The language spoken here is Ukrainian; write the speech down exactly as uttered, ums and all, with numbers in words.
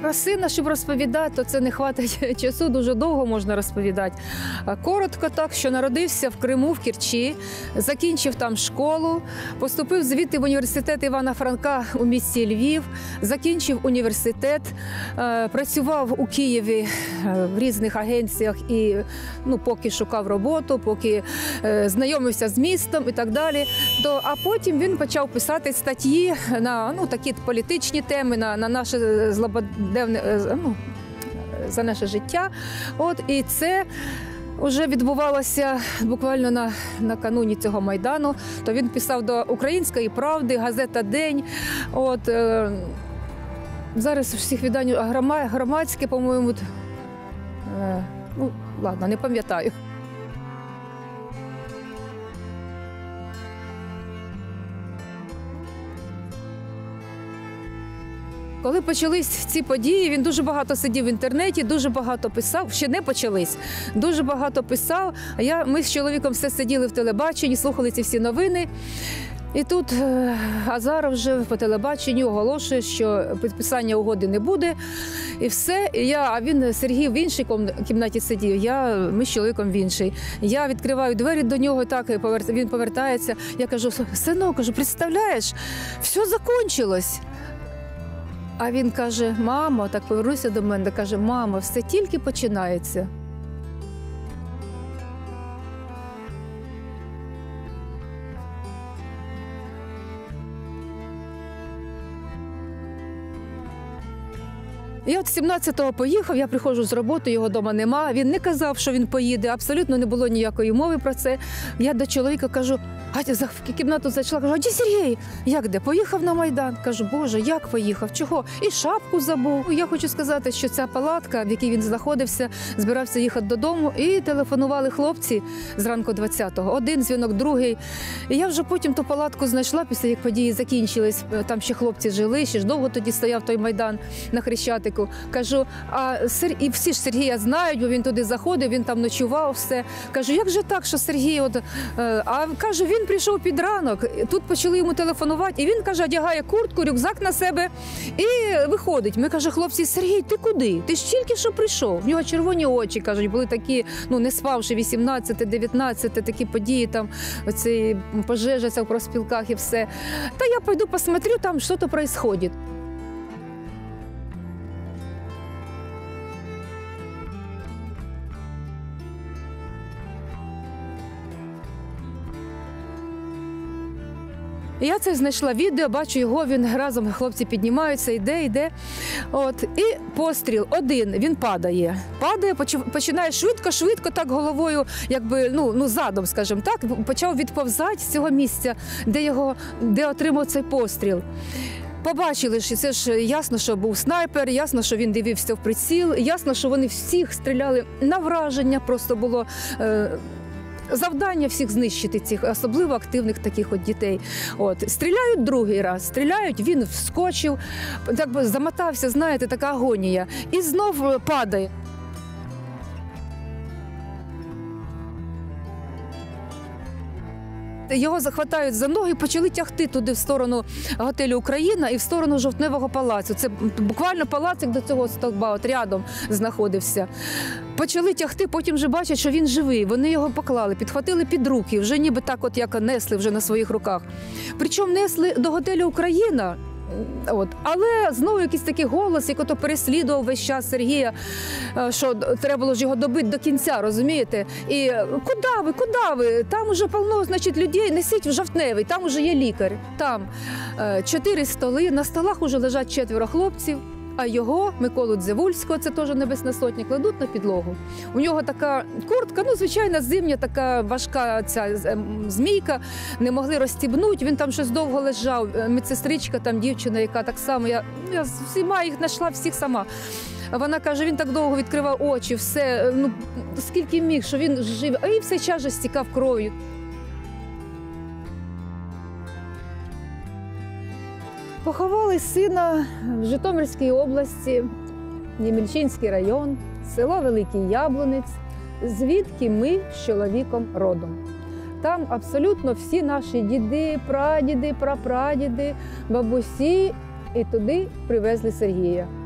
Про сина, щоб розповідати, то це не хватить часу, дуже довго можна розповідати. Коротко так, що народився в Криму, в Керчі, закінчив там школу, поступив звідти в університет Івана Франка у місті Львів, закінчив університет, працював у Києві в різних агенціях і ну, поки шукав роботу, поки знайомився з містом і так далі. То, а потім він почав писати статті на ну, такі політичні теми, на, на наше злободенне, ну, за наше життя. От, і це вже відбувалося буквально на, накануні цього Майдану. То він писав до «Української правди», газета «День». От, е, зараз у всіх видань громадське, по-моєму, е, ну, ладно, не пам'ятаю. Коли почались ці події, він дуже багато сидів в інтернеті, дуже багато писав, ще не почались, дуже багато писав. А я, ми з чоловіком все сиділи в телебаченні, слухали ці всі новини. І тут Азаров вже по телебаченню оголошує, що підписання угоди не буде. І все. І я, а він, Сергій, в іншій кімнаті сидів, я, ми з чоловіком в іншій. Я відкриваю двері до нього, так, він повертається. Я кажу: синок, кажу, представляєш, все закінчилось. А він каже: мамо, так повернувся до мене, каже: мамо, все тільки починається. Я от сімнадцятого поїхав, я приходжу з роботи, його вдома нема. Він не казав, що він поїде, абсолютно не було ніякої мови про це. Я до чоловіка кажу: а в кімнату зайшла, кажу: а де Сергій? Як де? Поїхав на Майдан? Кажу: Боже, як поїхав? Чого? І шапку забув. Я хочу сказати, що ця палатка, в якій він знаходився, збирався їхати додому, і телефонували хлопці зранку двадцятого. Один дзвінок, другий. І я вже потім ту палатку знайшла, після як події закінчились. Там ще хлопці жили, ще ж довго тоді стояв той Майдан на Хрещатику. Кажу: а Сер... і всі ж Сергія знають, бо він туди заходив, він там ночував, все. Кажу: як же так, що Сергій, от... а каже, він прийшов під ранок, тут почали йому телефонувати, і він, каже, одягає куртку, рюкзак на себе і виходить. Ми, каже, хлопці: Сергій, ти куди? Ти ж тільки що прийшов. В нього червоні очі, кажуть, були такі, ну, не спавши, вісімнадцяте, дев'ятнадцяте, такі події, там, оці пожежа в профспілках і все. Та я пойду посмотрю, там щось відбувається. Я це знайшла відео, бачу його, він разом, хлопці піднімаються, йде, йде. От, і постріл один, він падає. Падає, починає швидко-швидко так головою, якби, ну, ну задом, скажімо так, почав відповзати з цього місця, де, його, де отримав цей постріл. Побачили, що це ж ясно, що був снайпер, ясно, що він дивився в приціл, ясно, що вони всіх стріляли на враження, просто було... Е завдання всіх знищити, цих особливо активних таких от дітей. От. Стріляють другий раз, стріляють, він вскочив, так би замотався, знаєте, така агонія. І знов падає. Його захватають за ноги і почали тягти туди в сторону готелю «Україна» і в сторону Жовтневого палацу. Це буквально палацик до цього стовба, от рядом знаходився. Почали тягти, потім вже бачать, що він живий. Вони його поклали, підхватили під руки, вже ніби так от як несли вже на своїх руках. Причому несли до готелю «Україна». От. Але знову якийсь такий голос, який то переслідував весь час Сергія, що треба було ж його добити до кінця, розумієте? І куди ви, куди ви? Там уже повно, значить, людей, несіть в Жовтневий, там уже є лікар. Там чотири столи, на столах уже лежать четверо хлопців, а його, Миколу Дзевульського, це теж Небесна Сотня, кладуть на підлогу. У нього така куртка, ну, звичайна зимня, така важка ця змійка, не могли розстібнути, він там щось довго лежав, медсестричка, там дівчина, яка так само, я, я всіма їх знайшла, всіх сама. Вона каже, він так довго відкривав очі, все, ну, скільки міг, що він жив, а і все час же стікав кров'ю. Поховали сина в Житомирській області, Ємільчинський район, село Великий Яблунець, звідки ми з чоловіком родом. Там абсолютно всі наші діди, прадіди, прапрадіди, бабусі, і туди привезли Сергія.